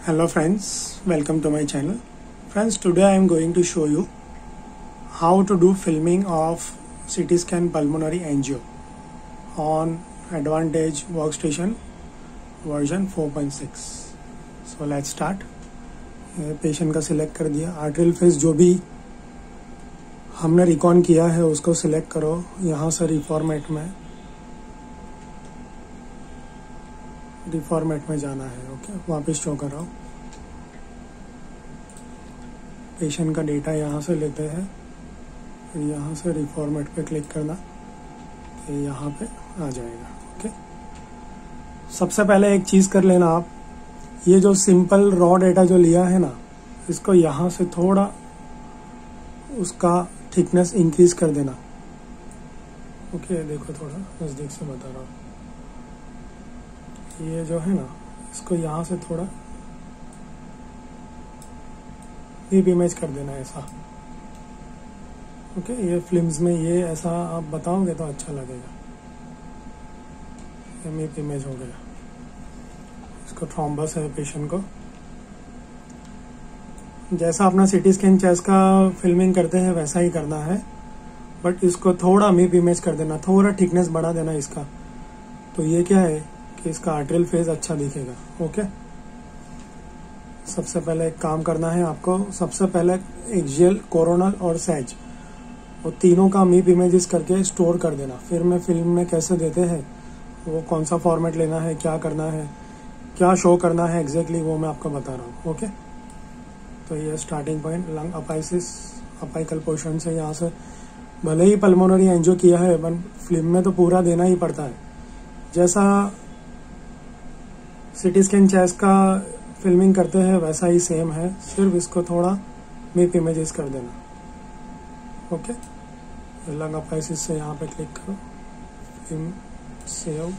Hello friends, welcome to my channel. Friends, today I am going to show you how to do filming of CT scan pulmonary angio on Advantage Workstation version 4.6. So let's start. Patient का select कर दिया, arterial face जो भी हमने recon किया है उसको select करो, यहाँ से रिफॉर्मेट में जाना है। ओके, वापस शो कर रहा हूँ। पेशेंट का डेटा यहाँ से लेते हैं, फिर यहाँ से रिफॉर्मेट पे क्लिक करना, तो यहाँ पे आ जाएगा। ओके, सबसे पहले एक चीज़ कर लेना आप, ये जो सिंपल रॉ डेटा जो लिया है ना, इसको यहाँ से थोड़ा उसका थिकनेस इंक्रीज कर देना। ओके, देखो थोड़ा नज़दीक से बता रहा हूँ, ये जो है ना, इसको यहाँ से थोड़ा डीप इमेज कर देना ऐसा। ओके, ये फिल्म्स में ये ऐसा आप बताओगे तो अच्छा लगेगा। ये मीप इमेज हो गया। इसको थ्रोम्बस है पेशेंट को, जैसा अपना सीटी स्कैन चेस्ट का फिल्मिंग करते हैं वैसा ही करना है, बट इसको थोड़ा मीप इमेज कर देना, थोड़ा थिकनेस बढ़ा देना इसका। तो ये क्या है कि इसका आर्टरियल फेज अच्छा दिखेगा। ओके, सबसे पहले एक काम करना है आपको, सबसे पहले एक्सियल, कोरोनल और सैज, वो तीनों का मीप इमेजेस करके स्टोर कर देना। फिर मैं फिल्म में कैसे देते हैं, वो कौन सा फॉर्मेट लेना है, क्या करना है, क्या शो करना है एग्जैक्टली, वो मैं आपको बता रहा हूँ। ओके, तो ये starting point lung apices, apical portion से यहाँ से भले ही पल्मोनरी एंजियो किया है, बट फिल्म में तो पूरा देना ही पड़ता है। जैसा सीटी स्कैन चेस्ट का फिल्मिंग करते हैं वैसा ही सेम है, सिर्फ इसको थोड़ा मीप इमेजेस कर देना। ओके, लंग अपाइसिस से यहाँ पे क्लिक करो, फिल्म सेव,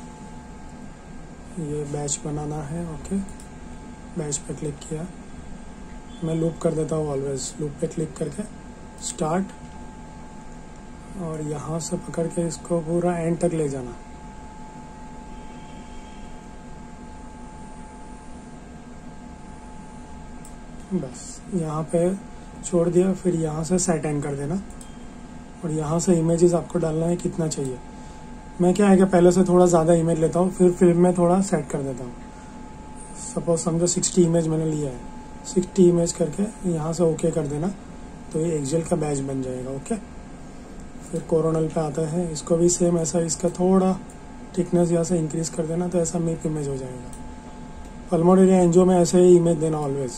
ये बैच बनाना है। ओके, बैच पे क्लिक किया, मैं लूप कर देता हूँ ऑलवेज, लूप पे क्लिक करके स्टार्ट, और यहाँ से पकड़ के इसको पूरा एंड तक ले जाना। बस यहाँ पे छोड़ दिया, फिर यहाँ से सेट एंड कर देना, और यहाँ से इमेजेस आपको डालना है कितना चाहिए। मैं क्या है कि पहले से थोड़ा ज़्यादा इमेज लेता हूँ, फिर फिल्म में थोड़ा सेट कर देता हूँ। सपोज समझो 60 इमेज मैंने लिया है, 60 इमेज करके यहाँ से ओके कर देना, तो ये एक्सेल का बैच बन जाएगा। ओके, फिर कोरोनल पे आता है, इसको भी सेम ऐसा, इसका थोड़ा थिकनेस यहाँ से इंक्रीज कर देना, तो ऐसा मीप इमेज हो जाएगा। पल्मोनरी एंजियो में ऐसे ही इमेज देना ऑलवेज,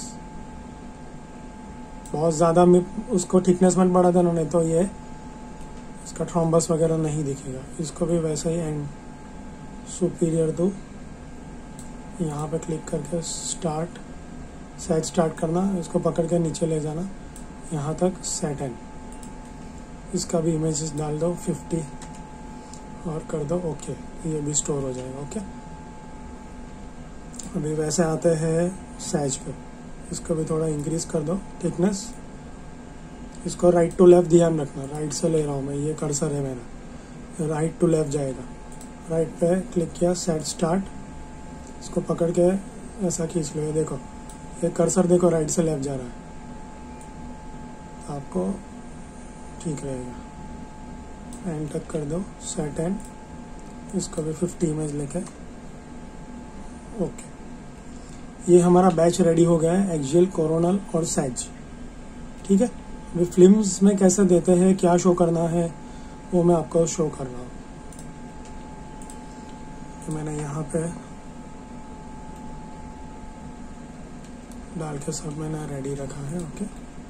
बहुत ज़्यादा उसको थिकनेस मत बढ़ा देना, नहीं तो ये इसका थ्रोम्बस वगैरह नहीं दिखेगा। इसको भी वैसे ही एंड सुपीरियर टू, यहाँ पे क्लिक करके स्टार्ट, सेट स्टार्ट करना, इसको पकड़ के नीचे ले जाना, यहाँ तक सेट एंड, इसका भी इमेजेस डाल दो 50 और कर दो ओके, ये भी स्टोर हो जाएगा। ओके, अभी वैसे आते हैं सैज पे, इसको भी थोड़ा इंक्रीज कर दो थिकनेस। इसको राइट टू लेफ्ट ध्यान रखना, राइट से ले रहा हूँ मैं, ये कर्सर है मेरा, राइट टू लेफ्ट जाएगा। राइट पे क्लिक किया, सेट स्टार्ट, इसको पकड़ के ऐसा खींच लो, ये देखो, ये कर्सर देखो राइट से लेफ्ट जा रहा है, आपको ठीक रहेगा। एंड तक कर दो, सेट एंड, इसको भी 50 इमेज लेके ओके। ये हमारा बैच रेडी हो गया है, एक्सियल, कोरोनल और सैज। ठीक है, अभी फिल्म्स में कैसे देते हैं, क्या शो करना है, वो मैं आपको शो कर रहा हूँ। तो मैंने यहाँ पे डाल के सब मैंने रेडी रखा है। ओके,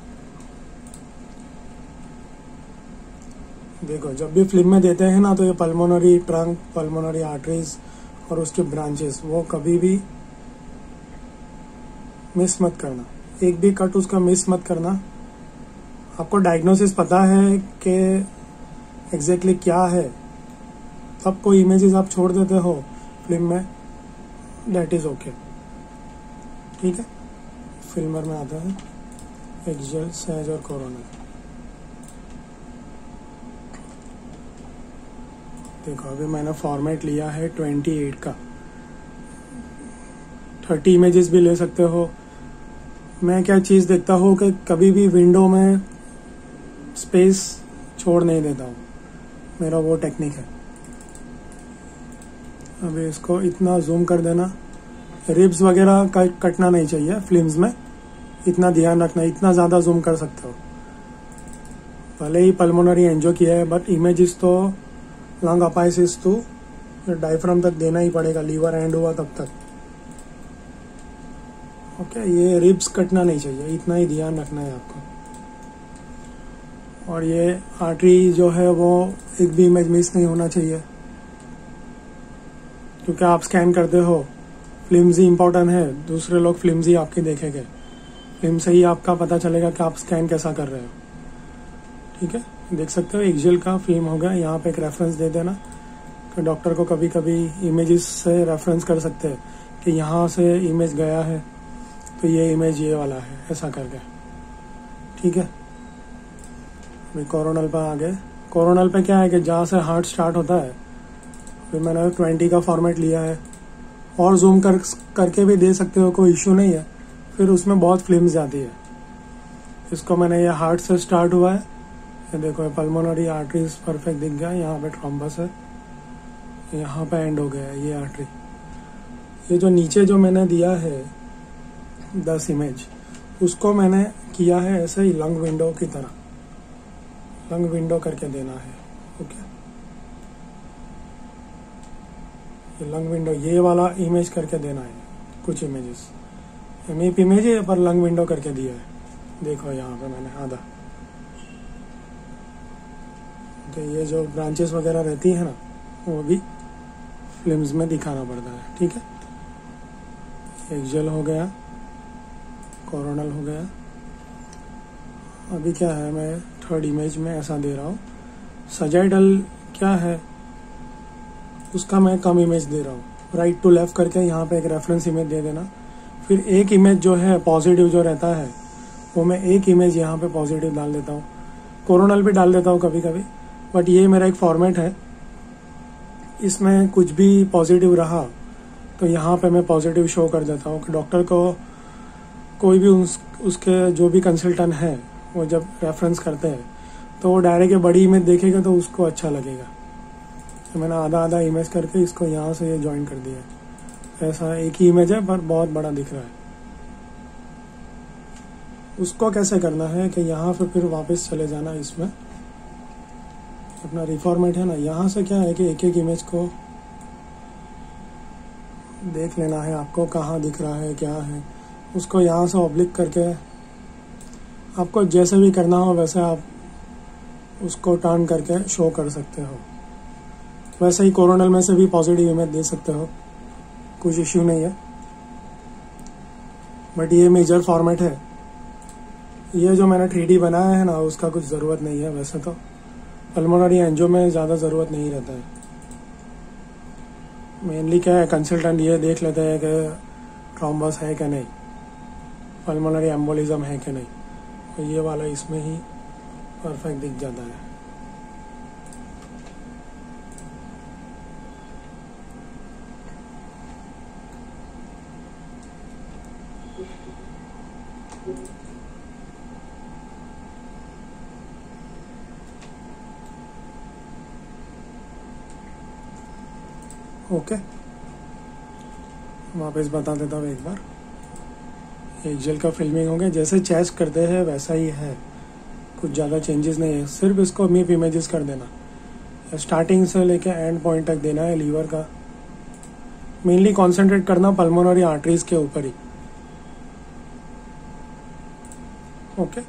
देखो जब भी फिल्म में देते हैं ना, तो ये पल्मोनरी ट्रंक, पल्मोनरी आर्टरीज और उसके ब्रांचेस, वो कभी भी मिस मत करना, एक भी कट उसका मिस मत करना। आपको डायग्नोसिस पता है कि एग्जैक्टली क्या है, तब कोई इमेजेस आप छोड़ देते हो फिल्म में, दैट इज ओके। ठीक है, फिल्मर में आता है एक्सियल, सैज और कोरोनल। देखो अभी मैंने फॉर्मेट लिया है 28 का, 30 इमेजेस भी ले सकते हो। मैं क्या चीज़ देखता हूँ कि कभी भी विंडो में स्पेस छोड़ नहीं देता हूँ, मेरा वो टेक्निक है। अभी इसको इतना जूम कर देना, रिब्स वगैरह कटना नहीं चाहिए फिल्म्स में, इतना ध्यान रखना, इतना ज़्यादा जूम कर सकते हो। भले ही पल्मोनरी एंजियो किया है बट इमेजेस तो लंग अपाइसिस तो डायफ्राम तक देना ही पड़ेगा, लीवर एंड हुआ तब तक। ओके, ये रिब्स कटना नहीं चाहिए, इतना ही ध्यान रखना है आपको। और ये आर्टरी जो है वो एक भी इमेज मिस नहीं होना चाहिए, क्योंकि आप स्कैन करते हो, फ्लिम्स ही इम्पोर्टेंट है, दूसरे लोग फ्लिम्स ही आपके देखेंगे, फिल्म से ही आपका पता चलेगा कि आप स्कैन कैसा कर रहे हो। ठीक है, देख सकते हो एक्जेल का फिल्म हो गया। यहाँ पे एक रेफरेंस दे देना कि डॉक्टर को कभी कभी इमेजेस से रेफरेंस कर सकते हैं कि यहाँ से इमेज गया है तो ये इमेज ये वाला है, ऐसा करके। ठीक है, अभी कोरोनल पे आ गए। कोरोनल पे क्या है कि जहाँ से हार्ट स्टार्ट होता है, फिर मैंने 20 का फॉर्मेट लिया है, और जूम करके भी दे सकते हो, कोई इश्यू नहीं है। फिर उसमें बहुत फिल्म्स जाती है। इसको मैंने ये हार्ट से स्टार्ट हुआ है, ये देखो पल्मोनरी आर्टरीज परफेक्ट दिख गया, यहाँ पे थ्रोम्बस है, यहाँ पे एंड हो गया ये आर्टरी। ये जो नीचे जो मैंने दिया है 10 इमेज, उसको मैंने किया है ऐसे ही लंग विंडो की तरह, लंग विंडो करके देना है। ओके, ये लंग विंडो, ये वाला इमेज करके देना है। कुछ इमेजेस एमएप इमेज है पर लंग विंडो करके दिया है, देखो यहाँ पे मैंने आधा। तो ये जो ब्रांचेस वगैरह रहती है ना, वो भी फिल्म्स में दिखाना पड़ता है। ठीक है, एक्जेल हो गया, कोरोनल हो गया। अभी क्या है, मैं थर्ड इमेज में ऐसा दे रहा हूँ। सजाइडल क्या है, उसका मैं कम इमेज दे रहा हूँ, राइट टू लेफ्ट करके यहाँ पे एक रेफरेंस इमेज दे देना। फिर एक इमेज जो है पॉजिटिव जो रहता है, वो मैं एक इमेज यहाँ पे पॉजिटिव डाल देता हूँ। कोरोनल भी डाल देता हूँ कभी कभी, बट ये मेरा एक फॉर्मेट है, इसमें कुछ भी पॉजिटिव रहा तो यहाँ पे मैं पॉजिटिव शो कर देता हूँ कि डॉक्टर को कोई भी उसके जो भी कंसल्टेंट है, वो जब रेफरेंस करते हैं तो वो डायरेक्ट बड़ी इमेज देखेगा तो उसको अच्छा लगेगा। तो मैंने आधा आधा इमेज करके इसको यहाँ से ये ज्वाइन कर दिया है। ऐसा एक ही इमेज है पर बहुत बड़ा दिख रहा है। उसको कैसे करना है कि यहाँ पे फिर वापस चले जाना, इसमें अपना रिफॉर्मेट है ना, यहाँ से क्या है कि एक एक इमेज को देख लेना है आपको, कहाँ दिख रहा है क्या है, उसको यहाँ से ऑब्लिक करके आपको जैसे भी करना हो वैसे आप उसको टर्न करके शो कर सकते हो। वैसे ही कोरोनल में से भी पॉजिटिव इमेज दे सकते हो, कुछ इश्यू नहीं है। बट ये मेजर फॉर्मेट है, ये जो मैंने 3D बनाया है ना, उसका कुछ ज़रूरत नहीं है। वैसे तो पल्मोनरी एंजियो में ज़्यादा ज़रूरत नहीं रहता है। मेनली क्या है, कंसल्टेंट ये देख लेते हैं कि थ्रोम्बस है कि नहीं, पल्मोनरी एम्बोलिज्म है कि नहीं, तो ये वाला इसमें ही परफेक्ट दिख जाता है। ओके, वापस बता देता हूँ एक बार। एक्जेल का फिल्मिंग हो गया, जैसे चेस्ट करते हैं वैसा ही है, कुछ ज़्यादा चेंजेस नहीं है। सिर्फ इसको मीप इमेजेस कर देना, स्टार्टिंग से लेके एंड पॉइंट तक देना है लीवर का। मेनली कंसंट्रेट करना पल्मोनरी आर्टरीज के ऊपर ही। ओके,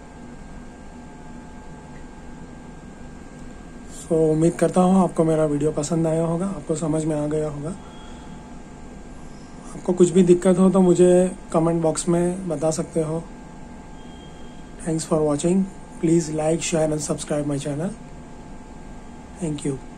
तो उम्मीद करता हूँ आपको मेरा वीडियो पसंद आया होगा, आपको समझ में आ गया होगा। आपको कुछ भी दिक्कत हो तो मुझे कमेंट बॉक्स में बता सकते हो। Thanks for watching, please like share and subscribe my channel. Thank you.